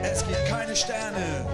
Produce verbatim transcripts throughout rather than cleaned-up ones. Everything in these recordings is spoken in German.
Es gibt keine Sterne.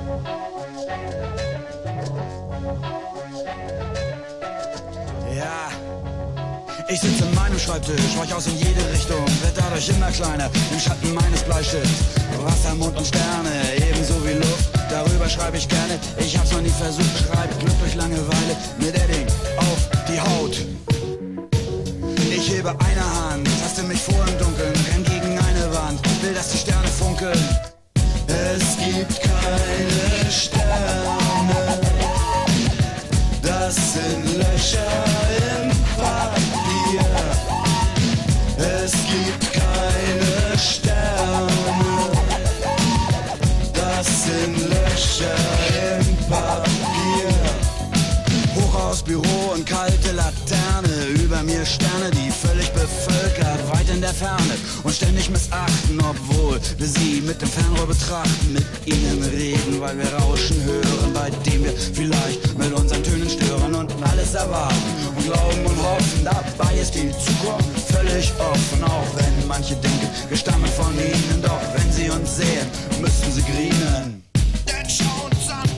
Ja, ich sitze an meinem Schreibtisch, weich aus in jede Richtung, werd dadurch immer kleiner, im Schatten meines Bleistifts. Wasser, Mond und Sterne, ebenso wie Luft, darüber schreibe ich gerne. Ich hab's noch nie versucht, schreibe Glück durch Langeweile mit Edding auf die Haut. Ich hebe eine Hand, taste mich vor im Dunkeln, renn gegen eine Wand, will, dass die Sterne funkeln. Es gibt keine Sterne, das sind Löcher im Papier. Es gibt keine Sterne, das sind Löcher im Papier. Hoch aus Büro und kalte Laterne, über mir Sterne, die völlig bevölkert, weit in der Ferne und ständig missachten, obwohl wir sie mit dem Fernrohr betrachten, mit ihnen reden, weil wir Rauschen hören, bei dem wir vielleicht mit unseren Tönen stören und alles erwarten und glauben und hoffen. Dabei ist die Zukunft völlig offen, auch wenn manche denken, wir stammen von ihnen, doch wenn sie uns sehen, müssen sie grinen. Denn schau uns an.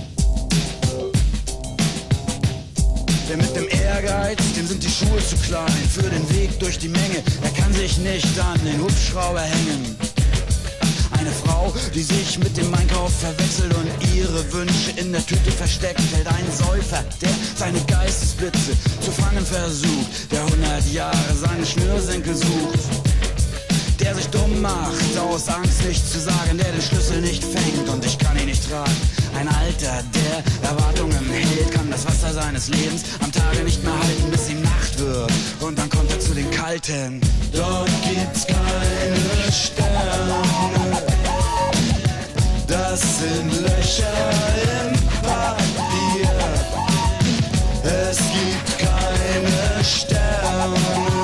Wer mit dem Ehrgeiz, dem sind die Schuhe zu klein für den Weg durch die Menge, er kann sich nicht an den Hubschrauber hängen. Eine Frau, die sich mit dem Einkauf verwechselt und ihre Wünsche in der Tüte versteckt, hält einen Säufer, der seine Geistesblitze zu fangen versucht, der hundert Jahre seine Schnürsenkel sucht, der sich dumm macht, aus Angst nichts zu sagen, der den Schlüssel nicht fängt und ich kann ihn nicht tragen. Ein Alter, der Erwartungen hält, kann das Wasser seines Lebens am Tage nicht mehr halten, bis ihm Nacht wird und dann kommt er zu den Kalten. Dort gibt's keine Sterne, das sind Löcher im Papier. Es gibt keine Sterne,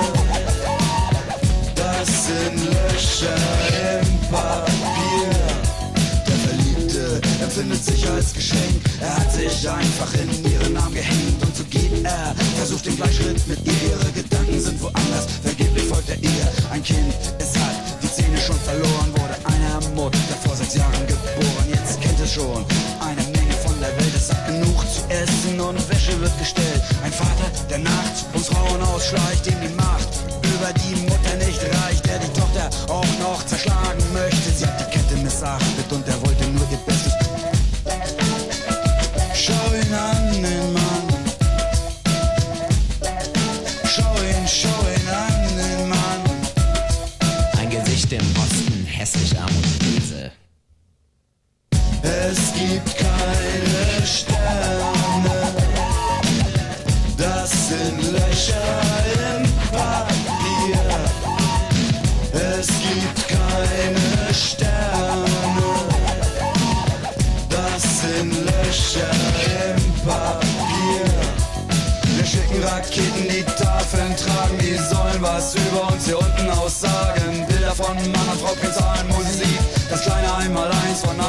das sind Löcher im Papier. Der Verliebte empfindet sich als Geschenk, er hat sich einfach in ihren Arm gehängt und so geht er, versucht den Gleichschritt mit ihr, ihre Gedanken sind woanders, vergeblich folgt er ihr. Ein Kind, es hat die Zähne schon verloren, wurde einer Mutter vor sechs Jahren geboren, jetzt kennt es schon eine Menge von der Welt, es hat genug zu essen und Wäsche wird gestellt. Ein Vater, der nachts uns Frauen ausschleicht, dem die Macht über die Mutter nicht reicht, der die Tochter auch noch zerschlagen möchte. Sie hat die Kette missachtet und er wollte nur ihr Bestes. Schau ihn an, den Mann. Schau ihn, schau ihn an, den Mann. Ein Gesicht im Osten, hässlich arm und böse. Es gibt keine Sterne, das sind Löcher im Papier. Es gibt keine Sterne, das sind Löcher im Papier. Wir schicken Raketen, die Tafeln tragen, die sollen was über uns hier unten aussagen. Bilder von Mann und Frau, Kennzahlen, Musik, das kleine Einmaleins von